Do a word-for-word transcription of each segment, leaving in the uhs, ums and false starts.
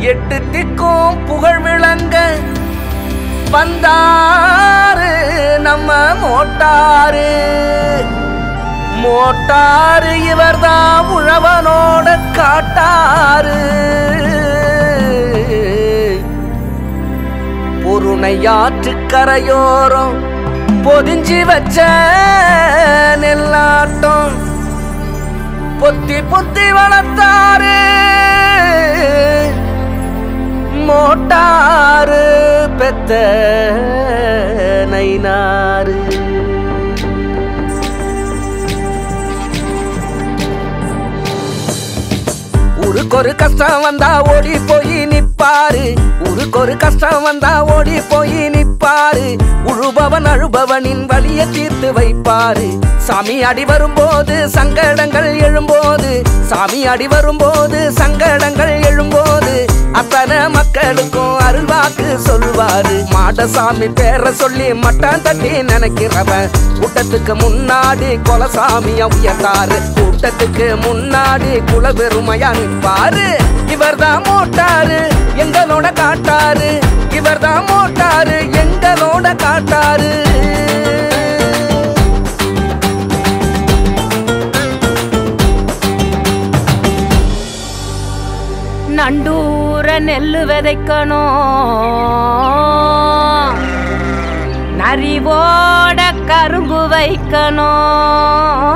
எட்டு திக்கும் புகழ் விளங்க வந்தாரு நம்ம மோட்டாரு. மோட்டாரு இவர்தான் உழவனோட காட்டாரு. பொருணையாற்று கரையோரம் பொதிஞ்சி வச்ச நெல்லாட்டம் பொத்தி பொத்தி வளர்த்தாரு மோட்டாரு பெத்த நைனாரு. ஊருக்கு ஒரு கஷ்டம் வந்தா ஓடி போய் நிப்பாரு. ஊருக்கு ஒரு கஷ்டம் வந்தா ஓடி போய் நிப்பாரு. உழுபவன் அழுபவனின் வலிய தீர்த்து வைப்பாரு. சாமி அடி வரும்போது சங்கடங்கள் எழும்போது சாமி அடி வரும்போது சங்கடங்கள் எழும்போது அத்தனை மக்களுக்கும் அருள்வாக்கு சொல்வாரு. மாடசாமி பேர சொல்லி மட்டம் தட்டி நினைக்கிறவன் கூட்டத்துக்கு முன்னாடி கொலசாமிய உயர்ந்தாரு. கூட்டத்துக்கு முன்னாடி குல பெருமையா நிற்பாரு. இவர்தான் மோட்டாரு எங்களோட காட்டாரு. இவர்தான் மோட்டாரு எங்களோட காட்டாரு. நண்டூர நெல்லு விதைக்கணும் நரிவோட கரும்பு வைக்கணும்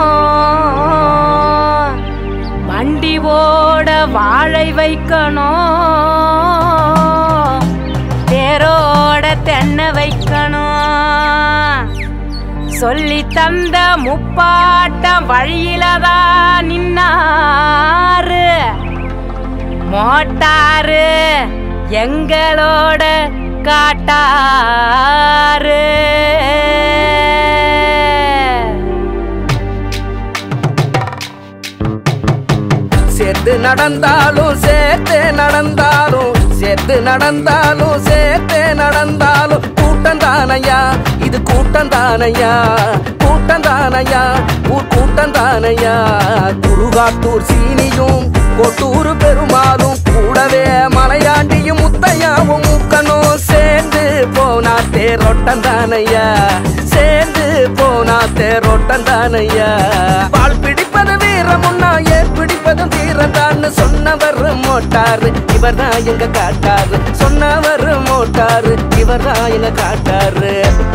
வண்டி ஓட வாழை வைக்கணும் தேரோட தென்னை வைக்கணும். சொல்லி தந்த முப்பாட்டம் வழியிலதான் நின்னாரு மோட்டாரு எங்களோட காட்டாரு. சேர்த்து நடந்தாலும் சேர்த்து நடந்தாலும் சேர்த்து நடந்தாலும் சேர்த்து நடந்தாலும் கூட்டம் தானையா இது கூட்டம் தானையா கூட்டம் தானையா ஊர் கூட்டம் தானையா. குருகாட்டூர் சீனியும் கொட்டூர் பெருமாளும் கூடவே மலையாண்டியும் முத்தையாவும் முக்கணும். சேர்ந்து போனா தேரோட்டம் தானையா சேர்ந்து போனா தேரோட்டம் தானையா. பால் பிடிப்பது வீரமுன்னா ஏன் பிடிப்பதும் வீரந்தான்னு சொன்னவர் மோட்டாரு. இவர்தான் எங்க காட்டாரு. சொன்னவர் மோட்டாரு. இவர்தான் எங்க காட்டாரு.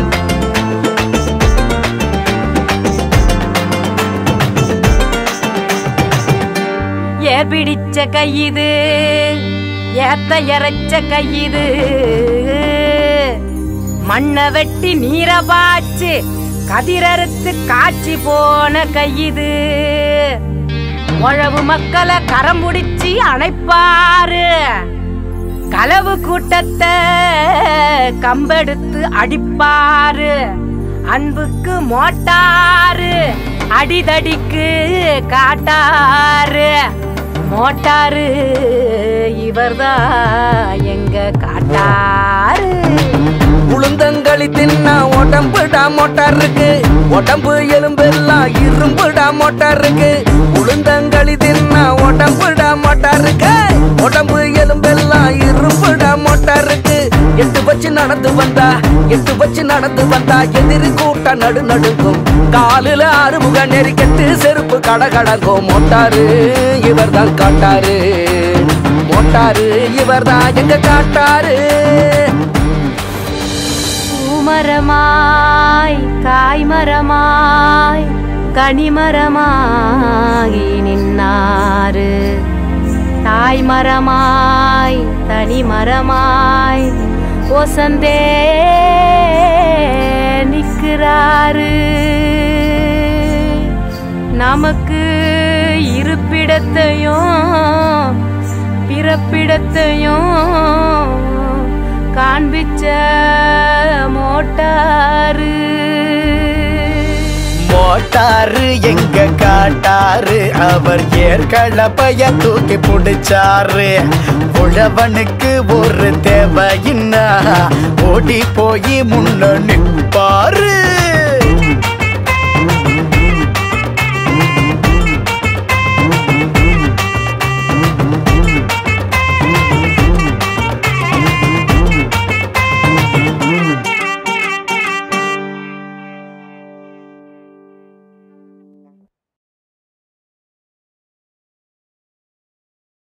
ஏ பிடிச்ச கையுது ஏத்த இறைச்ச கையுது மண்ணை வெட்டி நீரை பாய்ச்சி கதிரறுத்து காய்ச்சி போன கையுது. உழவு மக்களை கரம் பிடிச்சி அணைப்பாரு. களவு கூட்டத்தை கம்பெடுத்து அடிப்பாரு. அன்புக்கு மோட்டாரு அடிதடிக்கு காட்டாரு. மோட்டாரு இவர்தான் எங்க காட்டாரு. உளுந்தங்களி தின்னா உடம்புடா மோட்டாருக்கு. உடம்பு எலும்பெல்லாம் இரும்புடா மோட்டாருக்கு. உளுந்தங்களி தின்னா உடம்புடா மோட்டாருக்கு. உடம்பு எலும்பெல்லாம் இரும்புடா மோட்டாருக்கு. எட்டு வச்சு நடந்து வந்தா எட்டு வச்சு நடந்து வந்தா எதிரி கூட்ட நடு நடுங்கும். காலில அறுமுக நெறிக்கட்டு செருப்பு கடகடங்கும். மோட்டாரு இவர்தான் காட்டாரு. மோட்டாரு இவர்தான் எங்க காட்டாரு. பூமரமாய் காய்மரமாய் கனிமரமாகி நின்னாரு. தாய்மரமாய் தனிமரமாய் ஒசந்தே நிற்கிறாரு. நமக்கு இருப்பிடத்தையும் பிறப்பிடத்தையும் காண்பிச்ச மோட்டாரு. மோட்டாரு எங்க காட்டாரு. அவர் ஏற்களப்பைய தூக்கி பிடிச்சாரு. உழவனுக்கு ஒரு தேவையின்னா ஓடி போய் முன்ன நிற்பாரு.